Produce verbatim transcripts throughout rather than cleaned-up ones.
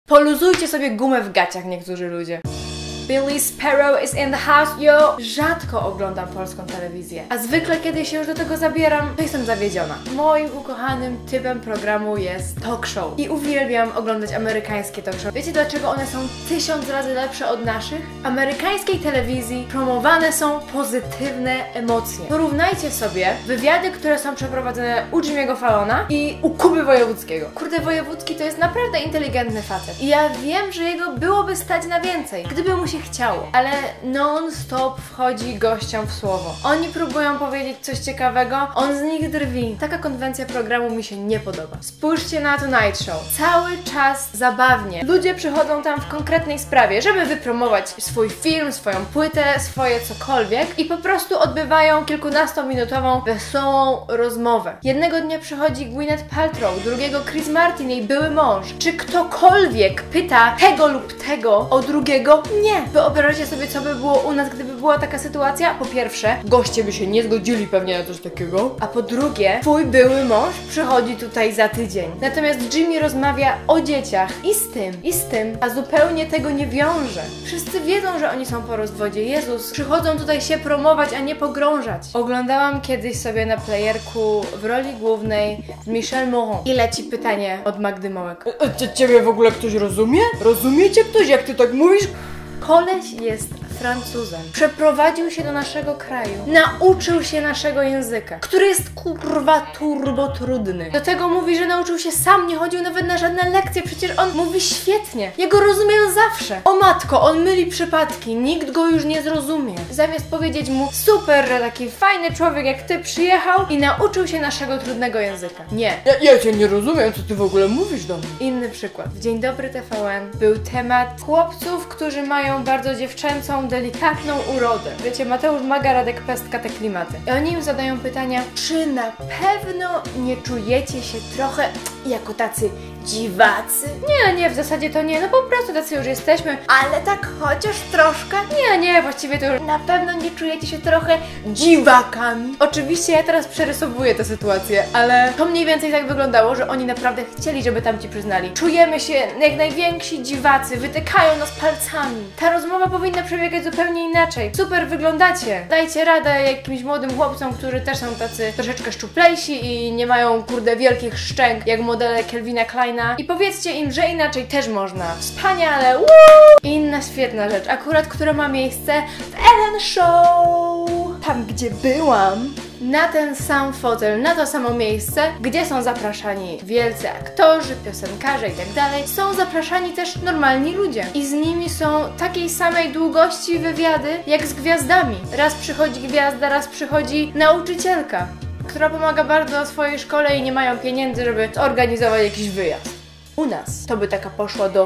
Poluzujcie sobie gumę w gaciach niektórzy ludzie. Billy Sparrow is in the house, yo! Rzadko oglądam polską telewizję, a zwykle kiedy się już do tego zabieram, to jestem zawiedziona. Moim ukochanym typem programu jest talk show i uwielbiam oglądać amerykańskie talk show. Wiecie dlaczego one są tysiąc razy lepsze od naszych? W amerykańskiej telewizji promowane są pozytywne emocje. Porównajcie sobie wywiady, które są przeprowadzone u Jimmy'ego Fallona i u Kuby Wojewódzkiego. Kurde, Wojewódzki to jest naprawdę inteligentny facet i ja wiem, że jego byłoby stać na więcej, gdyby mu się chciało, ale non-stop wchodzi gościom w słowo. Oni próbują powiedzieć coś ciekawego, on z nich drwi. Taka konwencja programu mi się nie podoba. Spójrzcie na Tonight Show. Cały czas zabawnie. Ludzie przychodzą tam w konkretnej sprawie, żeby wypromować swój film, swoją płytę, swoje cokolwiek i po prostu odbywają kilkunastominutową, wesołą rozmowę. Jednego dnia przychodzi Gwyneth Paltrow, drugiego Chris Martin, jej były mąż. Czy ktokolwiek pyta tego lub tego o drugiego? Nie. Wyobraźcie sobie, co by było u nas, gdyby była taka sytuacja. Po pierwsze, goście by się nie zgodzili pewnie na coś takiego. A po drugie, twój były mąż przychodzi tutaj za tydzień. Natomiast Jimmy rozmawia o dzieciach i z tym, i z tym, a zupełnie tego nie wiąże. Wszyscy wiedzą, że oni są po rozwodzie. Jezus, przychodzą tutaj się promować, a nie pogrążać. Oglądałam kiedyś sobie na playerku w roli głównej z Michelle Moron i leci pytanie od Magdy Mołek. Ciebie w ogóle ktoś rozumie? Rozumiecie ktoś, jak ty tak mówisz? Koleś jest Francuzem. Przeprowadził się do naszego kraju. Nauczył się naszego języka, który jest kurwa turbo trudny. Do tego mówi, że nauczył się sam, nie chodził nawet na żadne lekcje. Przecież on mówi świetnie. Ja go rozumiem zawsze. O matko, on myli przypadki. Nikt go już nie zrozumie. Zamiast powiedzieć mu, super, że taki fajny człowiek jak ty przyjechał i nauczył się naszego trudnego języka. Nie. Ja, ja cię nie rozumiem, co ty w ogóle mówisz do mnie. Inny przykład. W Dzień Dobry T V N był temat chłopców, którzy mają bardzo dziewczęcą, delikatną urodę. Wiecie, Mateusz Maga, Radek Pestka, te klimaty. I oni im zadają pytania, czy na pewno nie czujecie się trochę jako tacy dziwacy? Nie, nie, w zasadzie to nie, no po prostu tacy już jesteśmy, ale tak chociaż troszkę? Nie, nie, właściwie to już na pewno nie czujecie się trochę dziwakami. Oczywiście ja teraz przerysowuję tę sytuację, ale to mniej więcej tak wyglądało, że oni naprawdę chcieli, żeby tamci przyznali. Czujemy się jak najwięksi dziwacy, wytykają nas palcami. Ta rozmowa powinna przebiegać zupełnie inaczej. Super wyglądacie. Dajcie radę jakimś młodym chłopcom, którzy też są tacy troszeczkę szczuplejsi i nie mają, kurde, wielkich szczęk, jak modele Calvina Kleina. I powiedzcie im, że inaczej też można. Wspaniale! Woo! Inna świetna rzecz, akurat która ma miejsce w Ellen Show. Tam, gdzie byłam, na ten sam fotel, na to samo miejsce, gdzie są zapraszani wielcy aktorzy, piosenkarze i tak dalej, są zapraszani też normalni ludzie. I z nimi są takiej samej długości wywiady, jak z gwiazdami. Raz przychodzi gwiazda, raz przychodzi nauczycielka, która pomaga bardzo swojej szkole i nie mają pieniędzy, żeby zorganizować jakiś wyjazd. U nas to by taka poszła do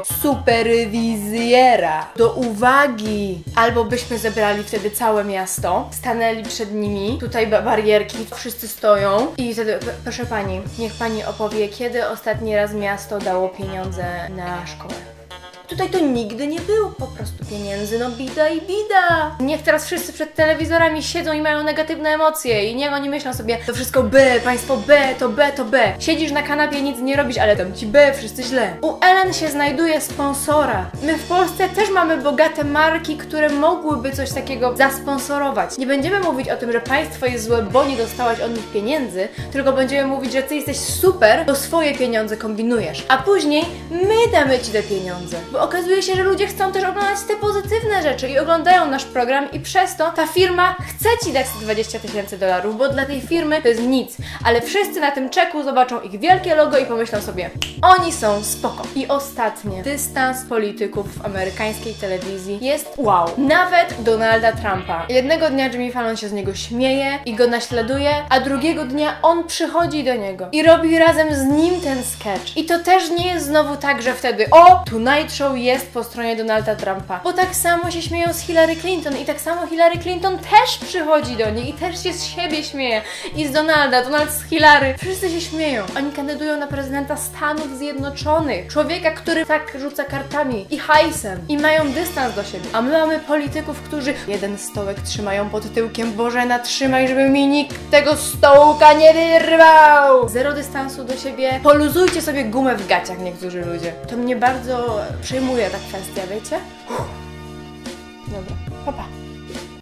superwizjera, do uwagi. Albo byśmy zebrali wtedy całe miasto, stanęli przed nimi, tutaj barierki, wszyscy stoją i wtedy, proszę pani, niech pani opowie, kiedy ostatni raz miasto dało pieniądze na szkołę. Tutaj to nigdy nie było po prostu pieniędzy, no bida i bida. Niech teraz wszyscy przed telewizorami siedzą i mają negatywne emocje i niech oni myślą sobie, to wszystko B, państwo B, to B, to B. Siedzisz na kanapie, nic nie robisz, ale tam ci B, wszyscy źle. U Ellen się znajduje sponsora. My w Polsce też mamy bogate marki, które mogłyby coś takiego zasponsorować. Nie będziemy mówić o tym, że państwo jest złe, bo nie dostałaś od nich pieniędzy, tylko będziemy mówić, że ty jesteś super, to swoje pieniądze kombinujesz. A później my damy ci te pieniądze. Bo okazuje się, że ludzie chcą też oglądać te pozytywne rzeczy i oglądają nasz program i przez to ta firma chce ci dać dwadzieścia tysięcy dolarów, bo dla tej firmy to jest nic. Ale wszyscy na tym czeku zobaczą ich wielkie logo i pomyślą sobie, oni są spoko. I ostatnie, dystans polityków w amerykańskiej telewizji jest wow. Nawet Donalda Trumpa. Jednego dnia Jimmy Fallon się z niego śmieje i go naśladuje, a drugiego dnia on przychodzi do niego i robi razem z nim ten sketch. I to też nie jest znowu tak, że wtedy o, Tonight Show show jest po stronie Donalda Trumpa. Bo tak samo się śmieją z Hillary Clinton i tak samo Hillary Clinton też przychodzi do niej i też się z siebie śmieje. I z Donalda, Donald z Hillary. Wszyscy się śmieją. Oni kandydują na prezydenta Stanów Zjednoczonych. Człowieka, który tak rzuca kartami i hajsem. I mają dystans do siebie. A my mamy polityków, którzy jeden stołek trzymają pod tyłkiem. Bożena, trzymaj, żeby mi nikt tego stołka nie wyrwał. Zero dystansu do siebie. Poluzujcie sobie gumę w gaciach niektórzy ludzie. To mnie bardzo przejmuje ta kwestia, wiecie? Uff. Dobra, pa pa.